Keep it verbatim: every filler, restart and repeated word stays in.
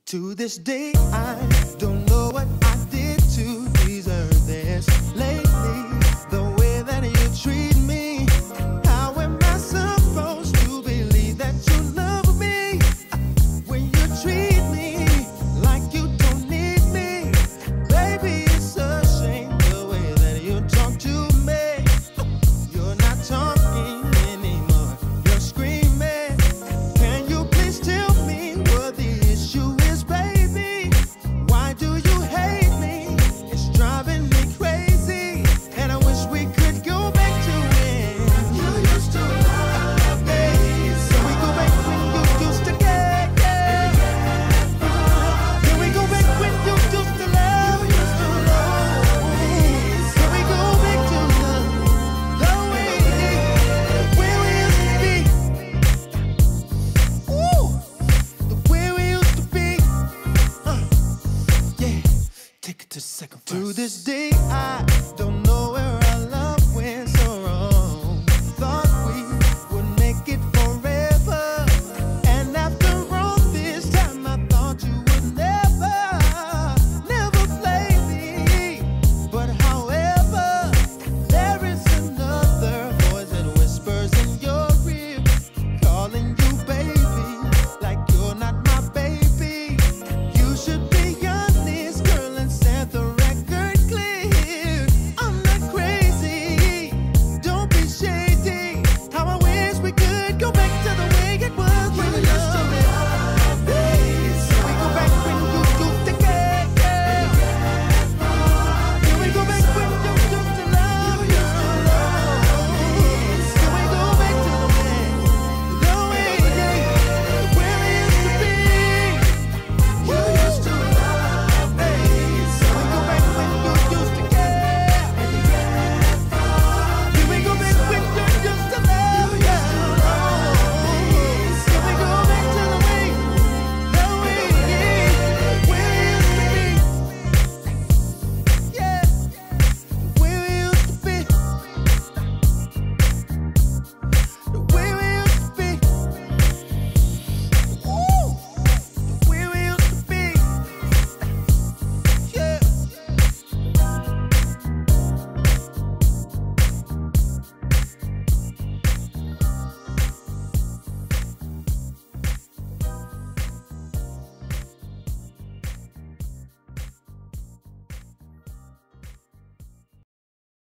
To this day, I don't know what I did to deserve this. Lately, the way that you treat me, how am I supposed to believe that you love me when you treat me like you don't need me? Baby, it's a shame the way that you talk to me. You're not talking anymore, you're screaming. Can you please tell me what the issue is? Baby, why do you hate me? It's driving me crazy, and I wish we could go back to when you used to love me. Can we go back when you used to get, yeah. Can we go back when you used to love, used to love me? Can we go back to the, the way, where we used to be? Ooh, the way we used to be. Uh, yeah, take it to the second verse. To this day,